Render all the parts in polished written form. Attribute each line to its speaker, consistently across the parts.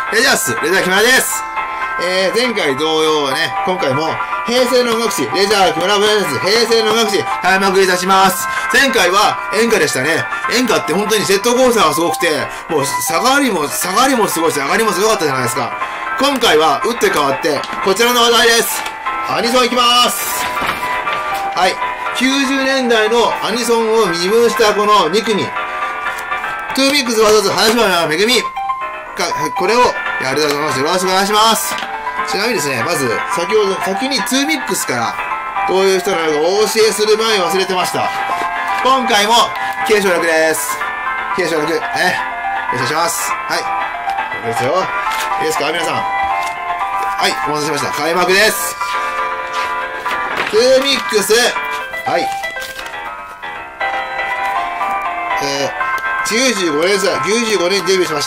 Speaker 1: レジャース、レジャー木村です。前回同様ね、今回も、平成の音楽史、レジャー木村 VS 平成の音楽史、開幕いたします。前回は演歌でしたね。演歌って本当にジェットコースターがすごくて、もう下がりもすごいし、上がりもすごかったじゃないですか。今回は打って変わって、こちらの話題です。アニソンいきます。はい。90年代のアニソンを二分したこの2組。トゥーミックス vs 林原めぐみ。これをやりたいと思います。よろしくお願いします。ちなみにですね、まず、先にトゥーミックスから、どういう人なのかお教えする前に忘れてました。今回も、継承力です。継承力、よろしくお願いします。はい。いいですよ。いいですか皆さん。はい、お待たせしました。開幕です。トゥーミックス、はい。95年デビューしました。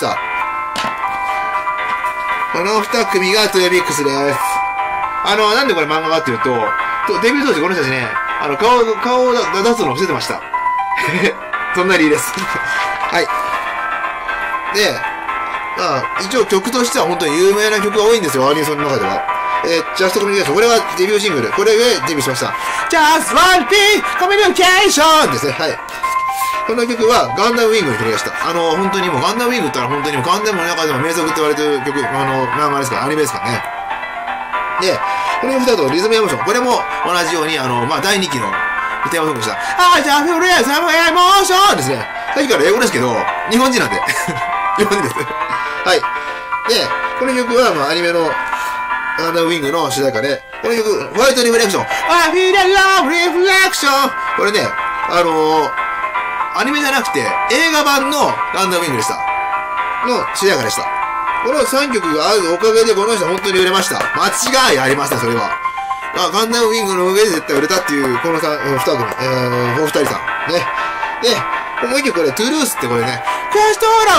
Speaker 1: この2組がトゥーミックスです。なんでこれ漫画かっていうと、デビュー当時この人たちね、顔を出すのを伏せてました。そんな理由です。はい。で、一応曲としては本当に有名な曲が多いんですよ、アニソンの中では。Just Communication。これがデビューシングル。これでデビューしました。Just One Thing Communication ですね。はい。この曲はガンダムウィングの曲でした。本当にもうガンダムウィングって言ったら本当にもうガンダムの中でも名作って言われてる曲、漫画ですから、アニメですからね。で、この曲だとリズムエモーション。これも同じように、第2期のテーマソングでした。I just feel some emotion ですね。さっきから英語ですけど、日本人なんで。日本人です。はい。で、この曲は、アニメのガンダムウィングの主題歌で、この曲、ホワイトリフレクション。I feel the love reflection。これね、アニメじゃなくて、映画版のガンダムウィングでした。の主題歌でした。この3曲があるおかげでこの人本当に売れました。間違いありません、それは。ガンダムウィングの上で絶対売れたっていう、この2人さん。ね。で、もう一曲これ、トゥルースってこれね、トゥ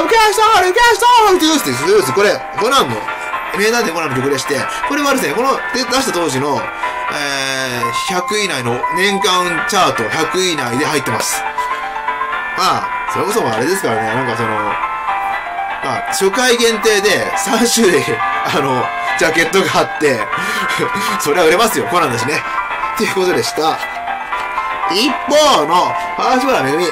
Speaker 1: ルース、これ、コナンの、名探偵コナンの曲でして、これはですね、出した当時の、100位以内の年間チャート100位以内で入ってます。それこそあれですからね、初回限定で3種類、ジャケットがあって、それは売れますよ、コナンだしね。っていうことでした。一方の、林原めぐみ。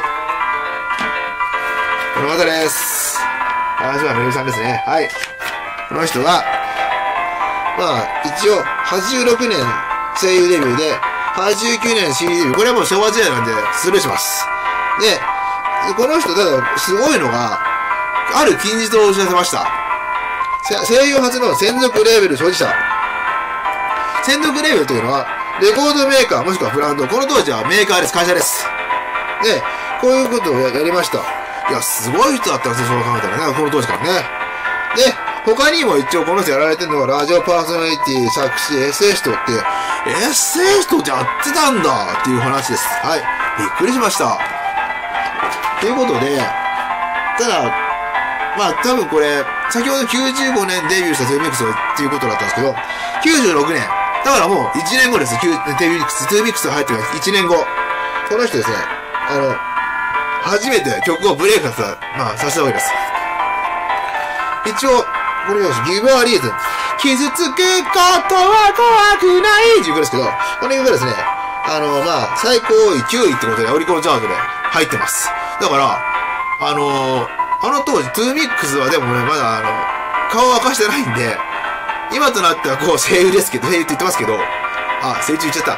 Speaker 1: この方です。林原めぐみさんですね。はい。この人は、一応、86年声優デビューで、89年 CD デビュー。これはもう昭和時代なんで、スルーします。で、この人、ただ、すごいのが、ある金字塔を打ち出せました。声優初の専属レーベル所持者。専属レーベルというのは、レコードメーカーもしくはブランド。この当時はメーカーです。会社です。で、こういうことをやりました。いや、すごい人だったんですよ、そう考えたらね。この当時からね。で、他にも一応この人やられてるのが、ラジオパーソナリティ、作詞、エッセイストって、エッセイストってやってたんだっていう話です。はい。びっくりしました。ということで、ただ、多分これ、先ほど95年デビューしたトゥーミックスっていうことだったんですけど、96年。だからもう1年後です。トゥーミックスが入ってから1年後。この人ですね、初めて曲をブレイクさせたわけです。一応、これよし、Give a Reason。傷つくことは怖くないっていう曲ですけど、この曲がですね、最高位9位ってことでオリコンチャートで入ってます。だから、当時、トゥーミックスはでもね、まだ顔を明かしてないんで、今となっては声優ですけど、声優って言ってますけど、声優言っちゃった。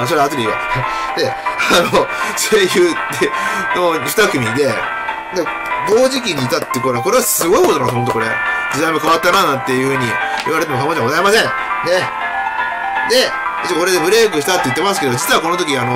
Speaker 1: それは後でいいわ。で、声優っての2組で、同時期にいたってこれはすごいことなんです、ほんとこれ。時代も変わったな、なんていう風に言われても過言じゃございません。ね。で、一応これでブレイクしたって言ってますけど、実はこの時こ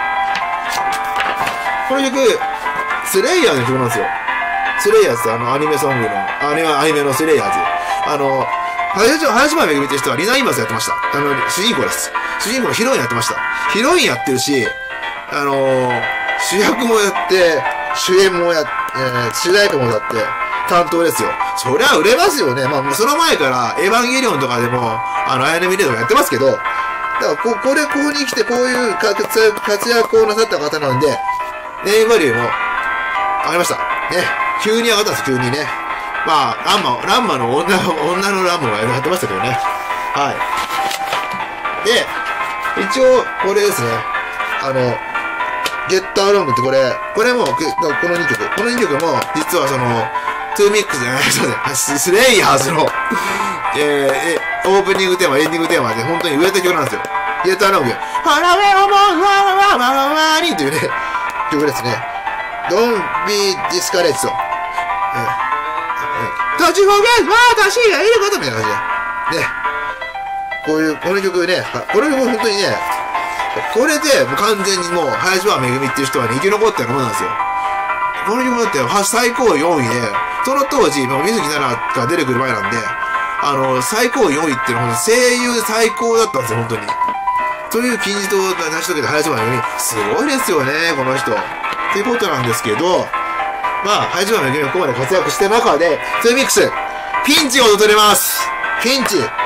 Speaker 1: の曲、スレイヤーの曲なんですよ。スレイヤーズってアニメソングの、アニメのスレイヤーズ。林原めぐみって人はリナ・インバースやってました。主人公です。主人公のヒロインやってました。ヒロインやってるし、主役もやって、主演も主題歌もやって、担当ですよ。そりゃ売れますよね。その前から、エヴァンゲリオンとかでも、アニメレードもやってますけど、だからここに来てこういう活躍をなさった方なんで、ネームバリューも上がりました。ね。急に上がったんです、急にね。 まあ、ランマの女のランマがやってましたけどね。はい。で、一応、これですね。ゲッターロングってこれも、この2曲。この2曲も、実はトゥーミックスじゃない、すいません。スレイヤーズの、オープニングテーマ、エンディングテーマで本当に売れた曲なんですよ。ゲッターロング。ハラウェオモンワワワワワワニーというね、曲ですね。Don't be discouraged と。立ちこげ私がいることみたいな感じで。ね。この曲ね、これも本当にね、これでもう完全にもう、林原めぐみっていう人はね、生き残ったようなもんなんですよ。この曲だって最高4位で、その当時、水木奈々が出てくる前なんで、最高4位っていうのは声優最高だったんですよ、本当に。という金字塔を成し遂げた林原めぐみ、すごいですよね、この人。っていうことなんですけど、まあ、林原めぐみがここまで活躍した中で、トゥーミックス、ピンチを訪れます。ピンチ、ね。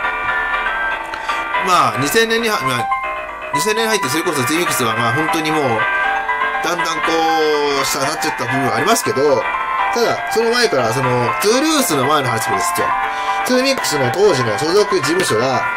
Speaker 1: まあ、2000年に入って、それこそトゥーミックスは、まあ、本当にもう、だんだんこう、下になっちゃった部分はありますけど、ただ、その前から、トゥルースの前の話ですよ。トゥーミックスの当時の所属事務所、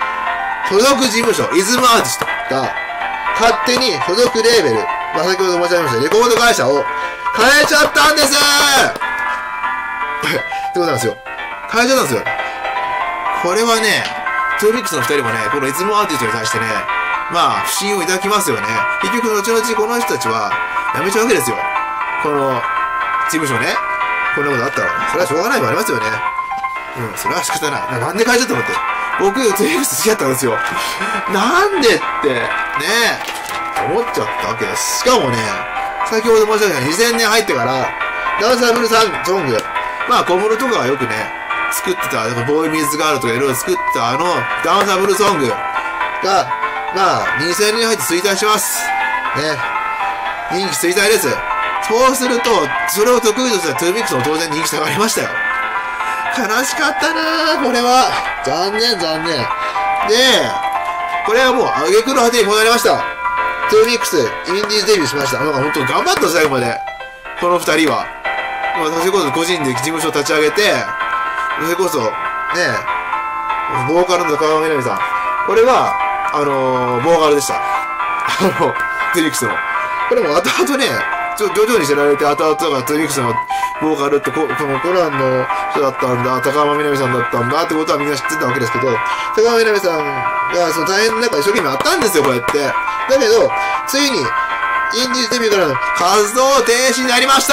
Speaker 1: イズムアーティストが、勝手に所属レーベル、まあ、先ほど申し上げました、レコード会社を変えちゃったんですってことなんですよ。変えちゃったんですよ。これはね、トゥーミックスの2人もね、このイズムアーティストに対してね、まあ、不信をいただきますよね。結局、後々この人たちは、辞めちゃうわけですよ。この、事務所ね。こんなことあったら、それはしょうがないもありますよね。うん、それは仕方ない。なんで変えちゃったのって。僕、トゥーミックス好きだったんですよ。なんでって、ね思っちゃったわけです。しかもね、先ほど申し上げた2000年入ってから、ダンサブルソング、まあ、小室とかがよくね、作ってた、ボーイミーズガールとかいろいろ作ったダンサブルソングが、まあ、2000年入って衰退します。ね。人気衰退です。そうすると、それを得意としたトゥーミックスも当然人気下がりましたよ。悲しかったなぁ、これは。残念。で、これはもう、挙句の果てにこうなりました。トゥーミックス、インディーズデビューしました。なんか本当頑張った最後まで。この二人は。それこそ個人で事務所を立ち上げて、それこそ、ね、ボーカルの高川みなみさん。これは、ボーカルでした。トゥーミックスの。これも後々ね、徐々に知られて、後々がトゥーミックスのボーカルってこのコナンの人だったんだ、高浜みなみさんだったんだってことはみんな知ってたわけですけど、高浜みなみさんがその大変な中一生懸命あったんですよ、こうやって。だけど、ついに、インディーズデビューからの活動停止になりました。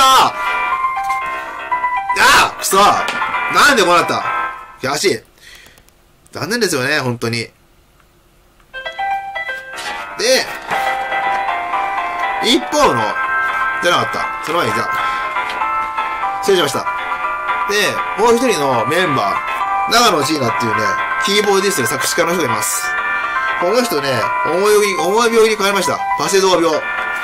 Speaker 1: くそなんでこうなった悔しい。残念ですよね、本当に。で、一方の、じゃなかった。その前にじゃあ、失礼しました。で、もう一人のメンバー、長野ジーナっていうね、キーボーディストで作詞家の人がいます。この人ね、重い病気にかかりました。バセドウ病。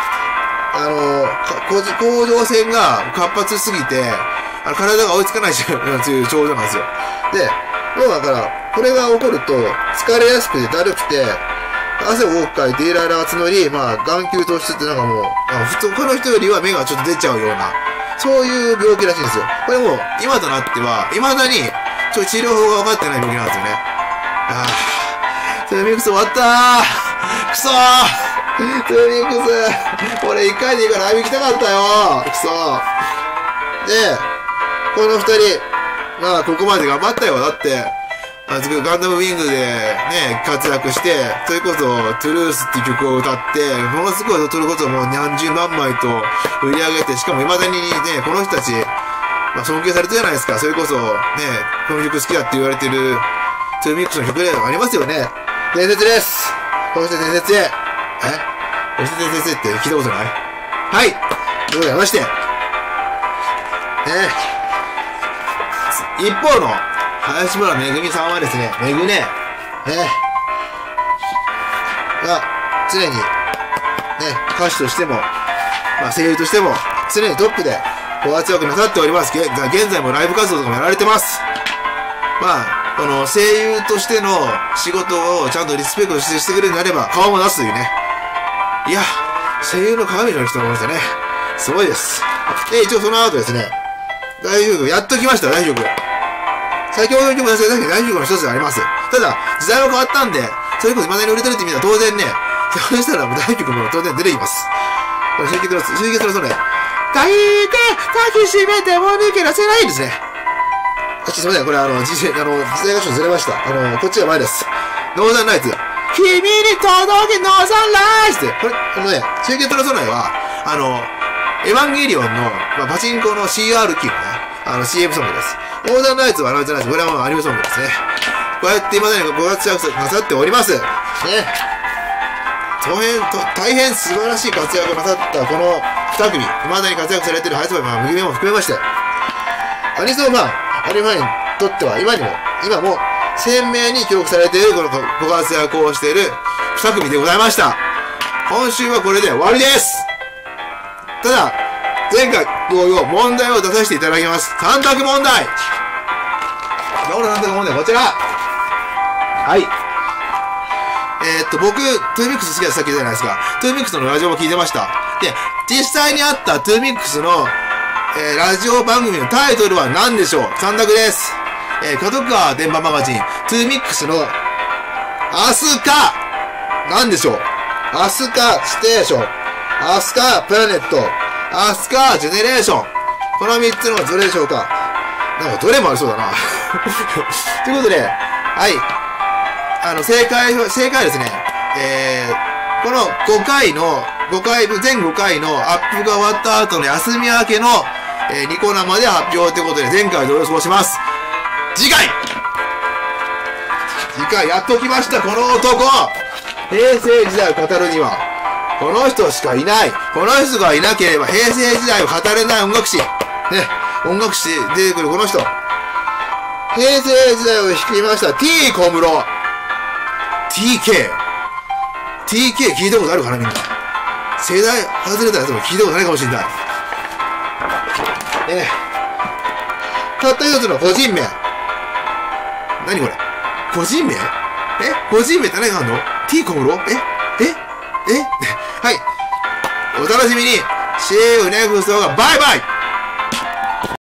Speaker 1: 甲状腺が活発すぎて、体が追いつかないという症状なんですよ。で、要はだから、これが起こると、疲れやすくてだるくて、汗を多くかいてイライラが募り、まあ、眼球突出ってなんかもう、普通、他の人よりは目がちょっと出ちゃうような、そういう病気らしいんですよ。これも、今となっては、未だに、治療法が分かってない病気なんですよね。トゥーミックス終わったーくそートゥーミックス俺一回でいいからライブ行きたかったよくそで、この二人、まあ、ここまで頑張ったよ。だって、ガンダムウィングでね、活躍して、それこそ、トゥルースっていう曲を歌って、ものすごい、それこそもう何十万枚と売り上げて、しかも未だにね、この人たち、まあ、尊敬されてるじゃないですか。それこそ、ね、この曲好きだって言われてる、トゥーミックスの曲でありますよね。伝説です。こうして伝説へ。こうして伝説って聞いたことないはい。ということでございまして。一方の、林村めぐみさんはですね、めぐね、が、常に、ね、歌手としても、まあ、声優としても、常にトップで、ご活躍なさっております。現在もライブ活動とかもやられてます。まあ、この声優としての仕事をちゃんとリスペクトしてくれるようになれば、顔も出すというね。いや、声優の鏡の人がいましたね。すごいです。で、一応その後ですね、 代表曲、やっと来ました、代表曲。先ほどの曲も確かに代表曲の一つであります。ただ、時代は変わったんで、それこそ未だに売れてるって意味では当然ね、そうしたら代表曲も当然出てきます。これ、終結のそれ。抱いて、抱きしめても抜け出せないですね。すいません、これ時代がちょっとずれました。こっちが前です。ノーザンライツ。君に届けノーザンライツって、これ、終結のソナイは、エヴァンゲリオンの、パチンコの CR キーのね、CM ソングです。ノーザンライツはじゃないです。これはもうアニメソングですね。こうやって今までご活躍なさっております。ね。大変素晴らしい活躍をなさったこの2組、未だに活躍されているハイスパイマン、麦目も含めまして、アニソンファン、アニファンにとっては今も鮮明に記憶されているこのご活躍をしている2組でございました。今週はこれで終わりです。ただ、前回同様問題を出させていただきます。3択問題。今日の3択問題はこちら。はい。僕、トゥーミックス好きだってさっき言ったじゃないですか。トゥーミックスのラジオも聞いてました。で、実際にあったトゥーミックスの、ラジオ番組のタイトルは何でしょう？ 3 択です。角川電波マガジン、トゥーミックスの、アスカ何でしょう？アスカステーション、アスカプラネット、アスカジェネレーション。この3つのどれでしょうか？なんかどれもありそうだな。ということで、はい。正解はですね、この全5回のアップが終わった後の休み明けの、ニコ生で発表ということで、前回と予想します。次回やっと来ました、この男。平成時代を語るには、この人しかいない。この人がいなければ平成時代を語れない音楽史。ね、音楽史で出てくるこの人。平成時代を率いました T 小室。TK 聞いたことあるかなみんな。世代外れたやつも聞いたことないかもしれない。ね。たった一つの個人名。何これ？個人名？個人名って何があるの？ T 小室？はい。お楽しみに。See you next time. バイバイ